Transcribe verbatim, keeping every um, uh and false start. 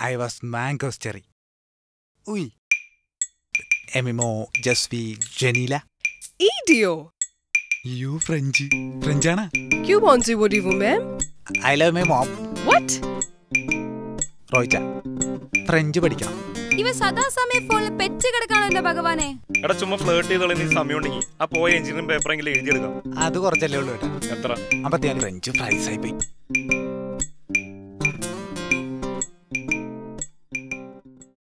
I was mango cherry. Oui. Aimez-moi, je suis Janila. Idiot. You French. French ana? क्यों बोलती बोली वो ma'am? I love my mom. What? റോയിച്ച French പഠിക്കണം. ഇവ സദാസമയം ഫോണിൽ പെറ്റ് കിടക്കാണല്ലോ ഭഗവാനെ. എടാ ചുമ്മാ ഫ്ലേർട്ട് ചെയ്തോളെ നീ സമയം ഉണ്ടെങ്കിൽ ആ പോയ എഞ്ചിനീയറിംഗ് പേപ്പറെങ്കിലും എഴുതിയെടുക്കാം. അത് കുറച്ചല്ലേ ഉള്ളൂ കേട്ടോ. എത്ര? അപ്പത്തേക്ക് ഫ്രഞ്ച് ഫ്രൈസ് ആയി പോയി.